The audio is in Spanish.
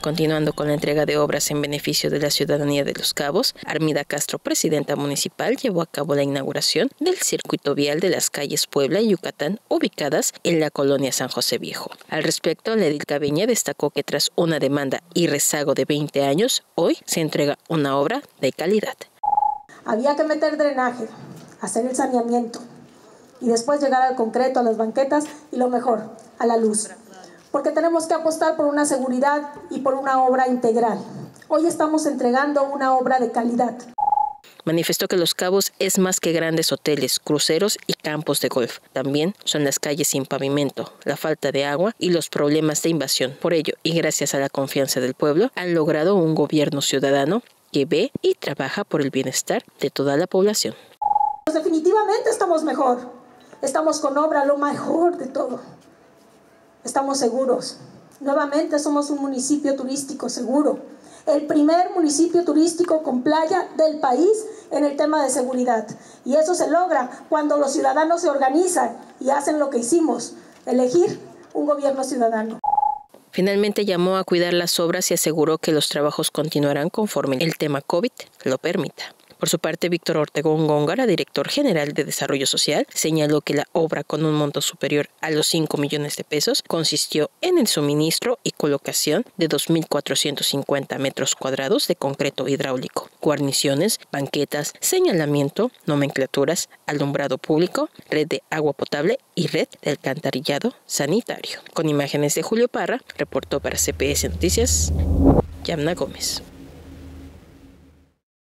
Continuando con la entrega de obras en beneficio de la ciudadanía de Los Cabos, Armida Castro, presidenta municipal, llevó a cabo la inauguración del circuito vial de las calles Puebla y Yucatán, ubicadas en la colonia San José Viejo. Al respecto, la edil cabeña destacó que tras una demanda y rezago de 20 años, hoy se entrega una obra de calidad. Había que meter drenaje, hacer el saneamiento y después llegar al concreto, a las banquetas y lo mejor, a la luz. Porque tenemos que apostar por una seguridad y por una obra integral. Hoy estamos entregando una obra de calidad. Manifestó que Los Cabos es más que grandes hoteles, cruceros y campos de golf. También son las calles sin pavimento, la falta de agua y los problemas de invasión. Por ello, y gracias a la confianza del pueblo, han logrado un gobierno ciudadano que ve y trabaja por el bienestar de toda la población. Definitivamente estamos mejor. Estamos con obra, lo mejor de todo. Estamos seguros. Nuevamente somos un municipio turístico seguro. El primer municipio turístico con playa del país en el tema de seguridad. Y eso se logra cuando los ciudadanos se organizan y hacen lo que hicimos, elegir un gobierno ciudadano. Finalmente llamó a cuidar las obras y aseguró que los trabajos continuarán conforme el tema COVID lo permita. Por su parte, Víctor Ortegón Góngora, director general de Desarrollo Social, señaló que la obra, con un monto superior a los 5 millones de pesos, consistió en el suministro y colocación de 2.450 metros cuadrados de concreto hidráulico, guarniciones, banquetas, señalamiento, nomenclaturas, alumbrado público, red de agua potable y red de alcantarillado sanitario. Con imágenes de Julio Parra, reportó para CPS Noticias, Yamna Gómez.